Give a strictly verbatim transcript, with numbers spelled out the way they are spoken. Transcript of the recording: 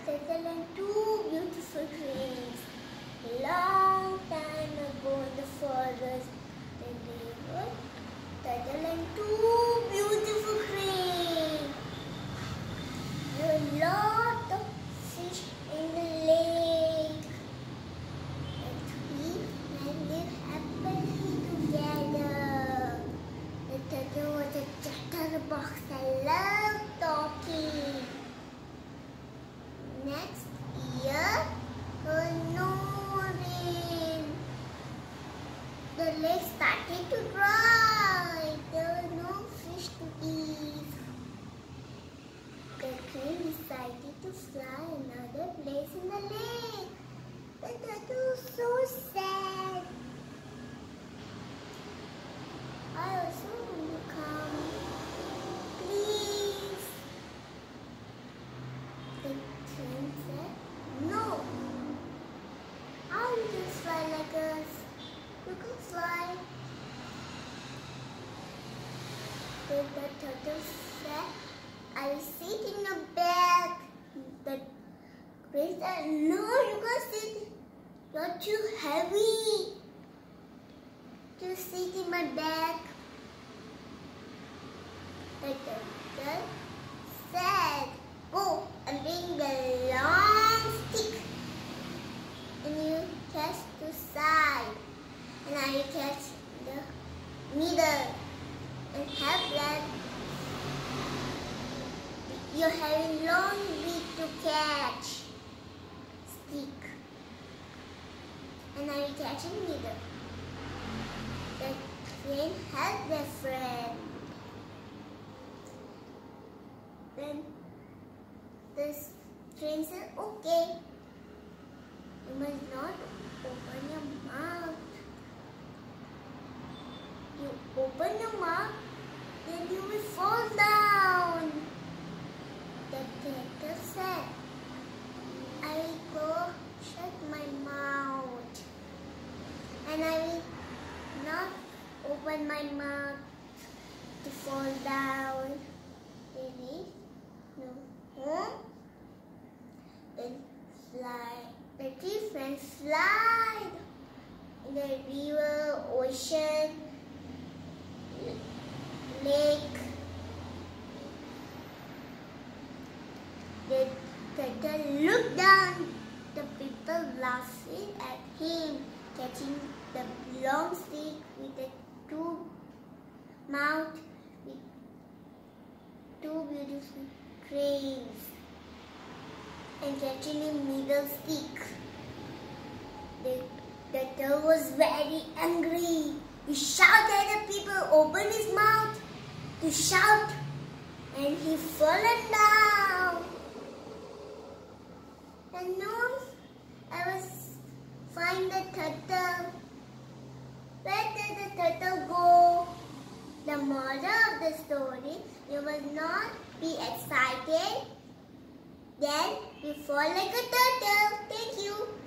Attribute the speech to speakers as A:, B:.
A: turtle and two beautiful cranes. Long time ago in the forest, there were turtle and two beautiful cranes. There were lots of fish in the lake. The three men lived happily together. The turtle was a chatterbox and loved talking. Next year, there was no rain. The lake started to dry. There were no fish to eat. The crane decided to fly another place in the lake. The turtle was so sad. I also want to come. Please. The crane said, no. I'll just fly like us. You can fly. Then the turtle said, I'll sit in the back. The crane said, no, you can't sit. You're too heavy to sit in my back. The turtle said, go and bring the long stick and you catch the side and I will catch the middle and have that. You're having long beak to catch stick and I will catch in middle. The crane helped their friend. Then the crane said, okay, you must not open your mouth. You open your mouth, then you will fall down. The turtle said, I will go shut my mouth and I will not open my mouth to fall down. There is no home. Then fly. The three friends fly in the river, ocean, lake. The turtle looked down. The people laughing at him, catching the long stick with the two mouth with two beautiful cranes and catching a middle stick. The turtle was very angry. He shouted at the people, opened his mouth to shout, and he fallen down. And now I was find the turtle. Where did the turtle go? The moral of the story, you must not be excited. Then you fall like a turtle. Thank you.